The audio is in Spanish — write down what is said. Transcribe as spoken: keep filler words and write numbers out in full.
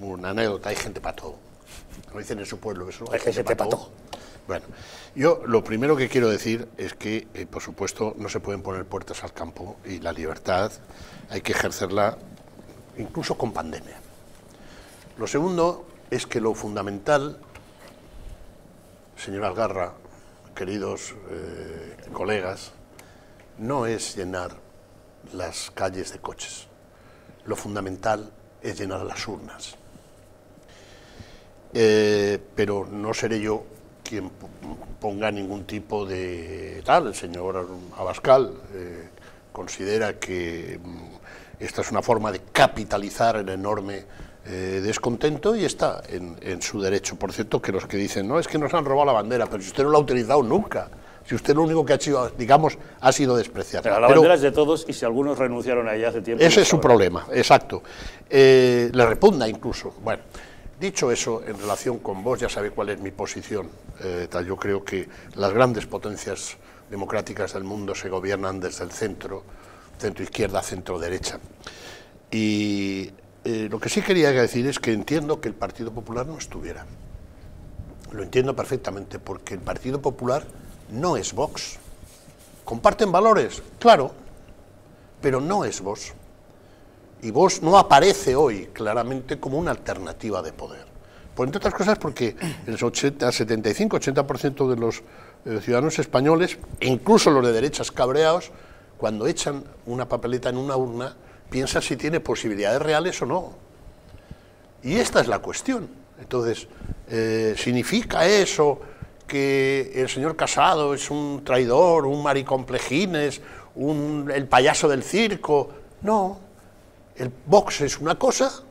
una anécdota, hay gente para todo. Como dicen en su pueblo, eso, hay gente para todo. Bueno, yo lo primero que quiero decir es que, eh, por supuesto, no se pueden poner puertas al campo y la libertad hay que ejercerla incluso con pandemia. Lo segundo es que lo fundamental, señor Algarra, queridos eh, colegas, no es llenar las calles de coches. Lo fundamental es llenar las urnas. Eh, pero no seré yo quien ponga ningún tipo de tal. El señor Abascal eh, considera que mm, esta es una forma de capitalizar el enorme eh, descontento y está en, en su derecho. Por cierto, que los que dicen, no, es que nos han robado la bandera, pero si usted no la ha utilizado nunca, si usted lo único que ha hecho, digamos, ha sido despreciar. Pero la bandera es de todos y si algunos renunciaron a ella hace tiempo... Ese es su problema, exacto. Eh, le repugna incluso. Bueno, dicho eso, en relación con vos, ya sabe cuál es mi posición. Eh, tal, yo creo que las grandes potencias democráticas del mundo se gobiernan desde el centro, centro-izquierda, centro-derecha. Y eh, lo que sí quería decir es que entiendo que el Partido Popular no estuviera. Lo entiendo perfectamente, porque el Partido Popular no es Vox. ¿Comparten valores? Claro, pero no es Vox. Y Vox no aparece hoy claramente como una alternativa de poder. Por entre otras cosas porque el setenta y cinco a ochenta por ciento de los eh, ciudadanos españoles, incluso los de derechas cabreados, cuando echan una papeleta en una urna, piensan si tiene posibilidades reales o no. Y esta es la cuestión. Entonces, eh, ¿significa eso que el señor Casado es un traidor, un maricomplejines, un, el payaso del circo? No. El Vox es una cosa